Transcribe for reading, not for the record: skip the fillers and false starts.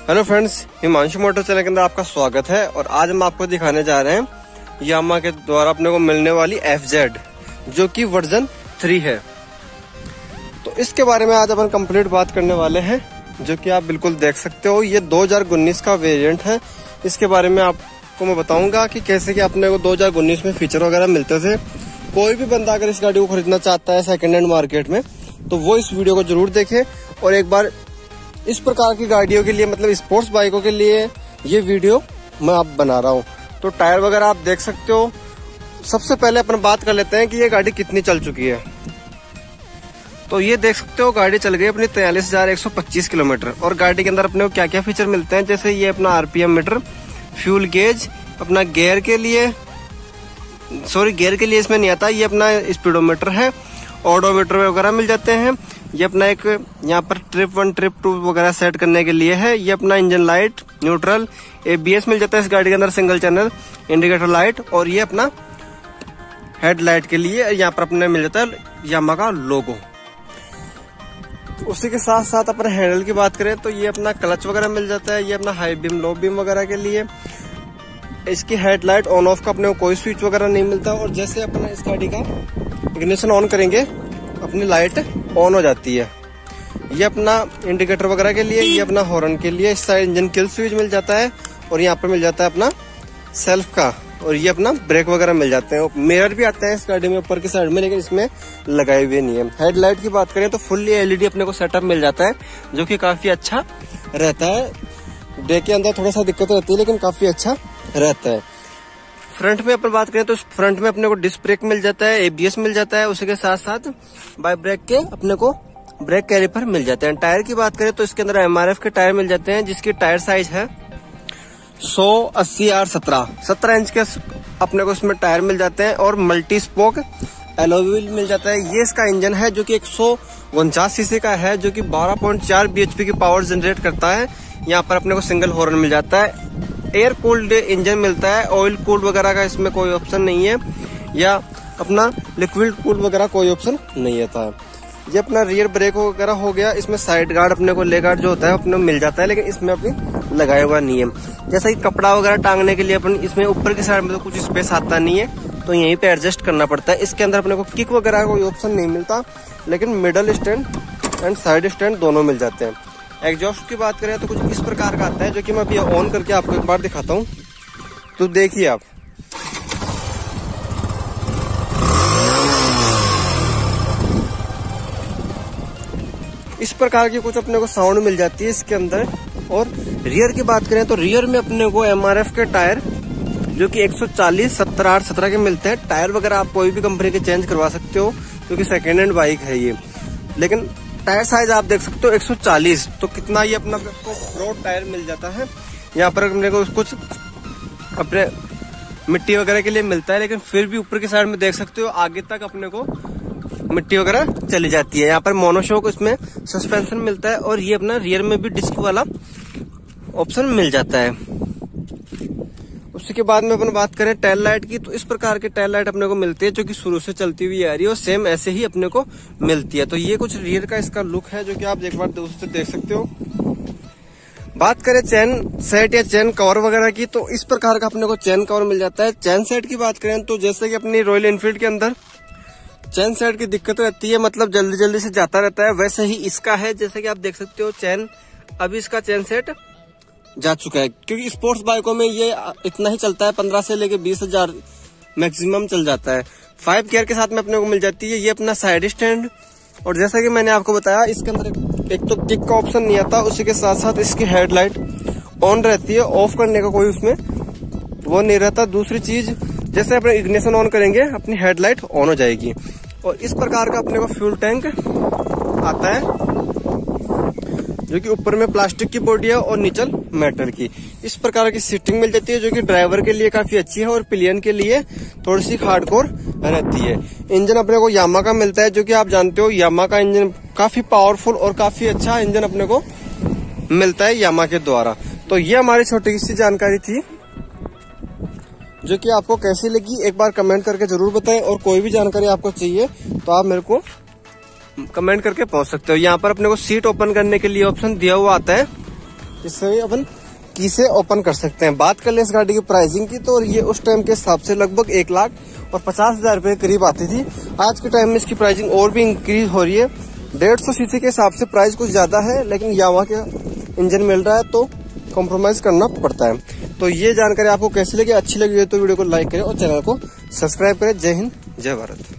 Hello friends, Himanshu motor channel के अंदर आपका स्वागत है। और आज हम आपको दिखाने जा रहे हैं यामा के द्वारा अपने को मिलने वाली FZ, जो कि वर्जन 3 है। तो इसके बारे में आज अपन कंप्लीट बात करने वाले हैं, जो कि आप बिल्कुल देख सकते हो। ये 2019 का वेरिएंट है। इसके बारे में आपको मैं बताऊंगा कि कैसे कि अपने को 2019 में फीचर वगैरह मिलते थे। कोई भी बंदा अगर इस गाड़ी को खरीदना चाहता है सेकेंड हैंड मार्केट में, तो वो इस वीडियो को जरूर देखे। और एक बार इस प्रकार की गाड़ियों के लिए, मतलब स्पोर्ट्स बाइकों के लिए ये वीडियो मैं आप बना रहा हूँ। तो टायर वगैरह आप देख सकते हो। सबसे पहले अपन बात कर लेते हैं कि ये गाड़ी कितनी चल चुकी है। तो ये देख सकते हो, गाड़ी चल गई अपनी 43,125 किलोमीटर। और गाड़ी के अंदर अपने को क्या क्या फीचर मिलते हैं, जैसे ये अपना RPM मीटर, फ्यूल गेज, अपना गियर के लिए इसमें नहीं आता, ये अपना स्पीडोमीटर है, ऑडोमीटर वगैरह मिल जाते हैं। ये अपना एक यहाँ पर ट्रिप 1 ट्रिप 2 वगैरह सेट करने के लिए है। ये अपना इंजन लाइट, न्यूट्रल, ABS मिल जाता है इस गाड़ी के अंदर, सिंगल चैनल इंडिकेटर लाइट। और ये अपना हेडलाइट के लिए यहाँ पर अपने मिल जाता है यामा का लोगो। उसी के साथ साथ अपन हैंडल की बात करें तो ये अपना क्लच वगैरह मिल जाता है। ये अपना हाई बीम, लो बीम वगैरह के लिए। इसकी हेडलाइट ऑन ऑफ का अपने को कोई स्विच वगैरह नहीं मिलता। और जैसे अपना इस गाड़ी का इग्निशन ऑन करेंगे, अपनी लाइट ऑन हो जाती है। ये अपना इंडिकेटर वगैरह के लिए, ये अपना हॉर्न के लिए। इस साइड इंजन किल स्विच मिल जाता है। और यहाँ पर मिल जाता है अपना सेल्फ का। और ये अपना ब्रेक वगैरह मिल जाते हैं। मिरर भी आते हैं इस गाड़ी में ऊपर की साइड में, लेकिन इसमें लगाए हुए नहीं है। हेडलाइट की बात करें तो फुल्ली LED अपने को सेटअप मिल जाता है, जो कि काफी अच्छा रहता है। डे के अंदर थोड़ा सा दिक्कत रहती है, लेकिन काफी अच्छा रहता है। फ्रंट में अपन बात करें तो फ्रंट में अपने को डिस्क ब्रेक मिल जाता है, ABS मिल जाता है। उसी के साथ साथ बाई ब्रेक के अपने को ब्रेक कैलिपर मिल जाते हैं। टायर की बात करें तो इसके अंदर MRF के टायर मिल जाते हैं, जिसकी टायर साइज है 100/80R17 इंच के अपने को इसमें टायर मिल जाते हैं। और मल्टी स्पोक एलॉय व्हील मिल जाता है। ये इसका इंजन है, जो कि 149 cc का है, जो कि 12.4 bhp की पावर जनरेट करता है। यहाँ पर अपने को सिंगल हॉर्न मिल जाता है। एयर कूल्ड इंजन मिलता है। ऑयल कूल्ड वगैरह का इसमें कोई ऑप्शन नहीं है, या अपना लिक्विड कूल्ड वगैरह कोई ऑप्शन नहीं आता है। ये अपना रियर ब्रेक वगैरह हो गया। इसमें साइड गार्ड अपने को, ले गार्ड जो होता है अपने मिल जाता है, लेकिन इसमें अपनी लगाया हुआ नहीं है। जैसा कि कपड़ा वगैरह टांगने के लिए अपन इसमें ऊपर की साइड में तो कुछ स्पेस आता नहीं है, तो यहीं पे एडजस्ट करना पड़ता है। इसके अंदर अपने को किक वगैरह कोई ऑप्शन नहीं मिलता, लेकिन middle stand and side stand दोनों मिल जाते हैं। एग्जॉस्ट की बात करें तो कुछ इस प्रकार का आता है, जो कि मैं अभी ऑन करके आपको एक बार दिखाता हूँ। तो देखिए आप, इस प्रकार की कुछ अपने को साउंड मिल जाती है इसके अंदर। और रियर की बात करें तो रियर में अपने को MRF के टायर, जो कि 140/70R17 के मिलते हैं। टायर वगैरह आप कोई भी कंपनी के चेंज करवा सकते हो, क्योंकि सेकेंड हैंड बाइक है ये। लेकिन टायर साइज आप देख सकते हो 140, तो कितना ये अपना ब्रॉड टायर मिल जाता है। यहाँ पर अपने को कुछ अपने मिट्टी वगैरह के लिए मिलता है, लेकिन फिर भी ऊपर की साइड में देख सकते हो आगे तक अपने को मिट्टी वगैरह चली जाती है। यहाँ पर मोनोशॉक इसमें सस्पेंशन मिलता है। और ये अपना रियर में भी डिस्क वाला ऑप्शन मिल जाता है। उसी के बाद में अपन बात करें टेल लाइट की, तो इस प्रकार की टेल लाइट अपने को मिलती है, जो कि शुरू से चलती हुई आ रही है, और सेम ऐसे ही अपने को मिलती है। तो ये कुछ रियर का इसका लुक है, जो कि आप एक बार दोस्तों देख सकते हो। बात करें चेन सेट या चेन कवर वगैरह की, तो इस प्रकार का अपने को चेन कवर मिल जाता है। चेन सेट की बात करें तो जैसे कि अपनी रॉयल एनफील्ड के अंदर चेन सेट की दिक्कत रहती है, मतलब जल्दी जल्दी से जाता रहता है, वैसे ही इसका है। जैसे कि आप देख सकते हो चेन, अभी इसका चेन सेट जा चुका है, क्योंकि स्पोर्ट्स बाइकों में ये इतना ही चलता है, 15 से लेके 20,000 मैक्सिमम चल जाता है। 5 गियर के साथ में अपने को मिल जाती है। ये अपना साइड स्टैंड। और जैसा कि मैंने आपको बताया, इसके अंदर एक तो किक का ऑप्शन नहीं आता, उसी के साथ साथ इसकी हेडलाइट ऑन रहती है, ऑफ करने का कोई उसमें वो नहीं रहता। दूसरी चीज, जैसे अपने इग्निशन ऑन करेंगे, अपनी हेडलाइट ऑन हो जाएगी। और इस प्रकार का अपने को फ्यूल टैंक आता है, जो कि ऊपर में प्लास्टिक की बॉडी है और नीचे मेटल की। इस प्रकार की सीटिंग मिल जाती है, जो कि ड्राइवर के लिए काफी अच्छी है, और पिलियन के लिए थोड़ी सी हार्डकोर रहती है। इंजन अपने को यामा का मिलता है, जो कि आप जानते हो यामा का इंजन काफी पावरफुल और काफी अच्छा इंजन अपने को मिलता है यामा के द्वारा। तो ये हमारी छोटी सी जानकारी थी, जो कि आपको कैसी लगी एक बार कमेंट करके जरूर बताएं। और कोई भी जानकारी आपको चाहिए तो आप मेरे को कमेंट करके पूछ सकते हो। यहाँ पर अपने को सीट ओपन करने के लिए ऑप्शन दिया हुआ आता है, इससे अपन की से ओपन कर सकते हैं। बात कर ले इस गाड़ी की प्राइसिंग की, तो ये उस टाइम के हिसाब से लगभग 1,50,000 रुपए के करीब आती थी। आज के टाइम में इसकी प्राइसिंग और भी इंक्रीज हो रही है। 150 सीसी के हिसाब से प्राइस कुछ ज्यादा है, लेकिन यामाहा का इंजन मिल रहा है तो कॉम्प्रोमाइज करना पड़ता है। तो ये जानकारी आपको कैसी लगी? अच्छी लगी है तो वीडियो को लाइक करें और चैनल को सब्सक्राइब करें। जय हिंद, जय भारत।